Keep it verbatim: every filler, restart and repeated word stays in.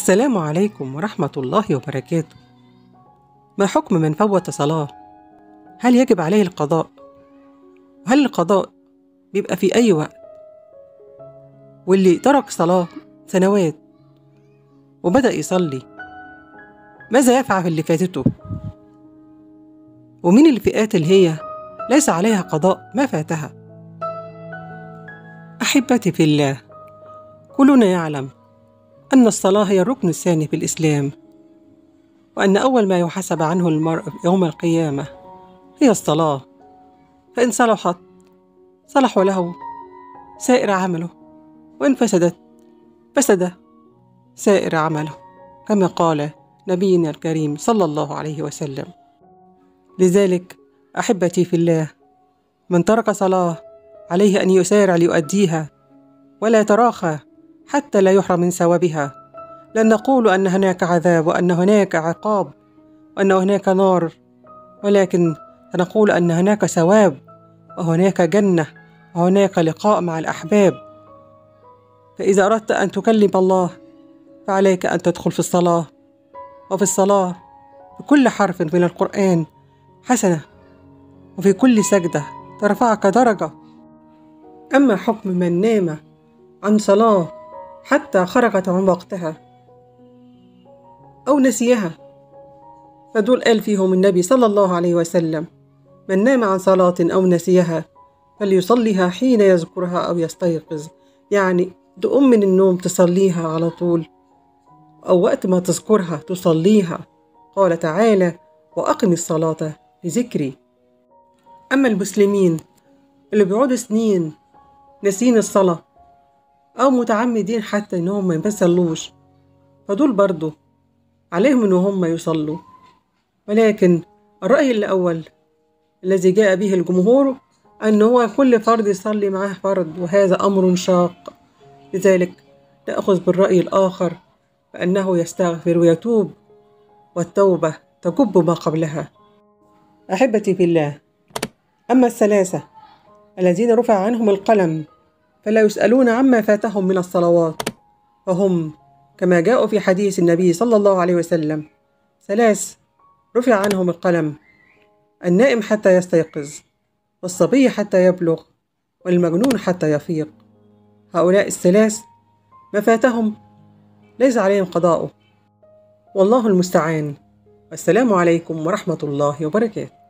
السلام عليكم ورحمة الله وبركاته. ما حكم من فوت صلاة؟ هل يجب عليه القضاء؟ وهل القضاء بيبقى في أي وقت؟ واللي ترك صلاة سنوات وبدأ يصلي ماذا يفعل في اللي فاتته؟ ومين الفئات اللي هي ليس عليها قضاء ما فاتها؟ أحبتي في الله، كلنا يعلم أن الصلاة هي الركن الثاني في الإسلام، وأن أول ما يحاسب عنه المرء يوم القيامة هي الصلاة، فإن صلحت صلح له سائر عمله، وإن فسدت فسد سائر عمله، كما قال نبينا الكريم صلى الله عليه وسلم. لذلك أحبتي في الله، من ترك صلاة عليه أن يسارع ليؤديها ولا يتراخى حتى لا يحرم من ثوابها. لن نقول أن هناك عذاب وأن هناك عقاب وأن هناك نار، ولكن سنقول أن هناك ثواب وهناك جنة وهناك لقاء مع الأحباب. فإذا أردت أن تكلم الله فعليك أن تدخل في الصلاة، وفي الصلاة بكل حرف من القرآن حسنة، وفي كل سجدة ترفعك درجة. أما حكم من نام عن صلاة حتى خرجت عن وقتها أو نسيها، فدول قال فيهم النبي صلى الله عليه وسلم: من نام عن صلاة أو نسيها فليصليها حين يذكرها أو يستيقظ. يعني تقوم من النوم تصليها على طول، أو وقت ما تذكرها تصليها. قال تعالى: وأقم الصلاة لذكري. أما المسلمين اللي بيقعدوا سنين ناسين الصلاة أو متعمدين حتى إنهم ما يصلوش، فدول برضو عليهم إنهم يصلوا. ولكن الرأي الأول الذي جاء به الجمهور أن هو كل فرد يصلي معه فرد، وهذا أمر شاق. لذلك نأخذ بالرأي الآخر فأنه يستغفر ويتوب، والتوبة تجب ما قبلها. أحبتي في الله، أما الثلاثة الذين رفع عنهم القلم فلا يسألون عما فاتهم من الصلوات، فهم كما جاءوا في حديث النبي صلى الله عليه وسلم: ثلاث رفع عنهم القلم: النائم حتى يستيقظ، والصبي حتى يبلغ، والمجنون حتى يفيق. هؤلاء الثلاث ما فاتهم ليس عليهم قضاء، والله المستعان. والسلام عليكم ورحمة الله وبركاته.